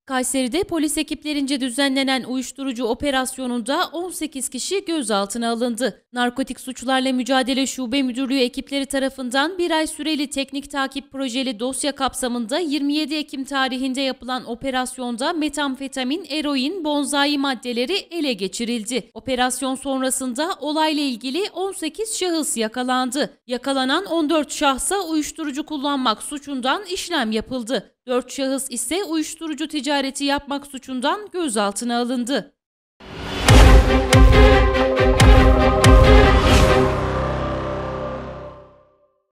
Kayseri'de polis ekiplerince düzenlenen uyuşturucu operasyonunda 18 kişi gözaltına alındı. Narkotik Suçlarla Mücadele Şube Müdürlüğü ekipleri tarafından bir ay süreli teknik takip projeli dosya kapsamında 27 Ekim tarihinde yapılan operasyonda metamfetamin, eroin, bonzai maddeleri ele geçirildi. Operasyon sonrasında olayla ilgili 18 şahıs yakalandı. Yakalanan 14 şahsa uyuşturucu kullanmak suçundan işlem yapıldı. 4 şahıs ise uyuşturucu ticareti yapmak suçundan gözaltına alındı.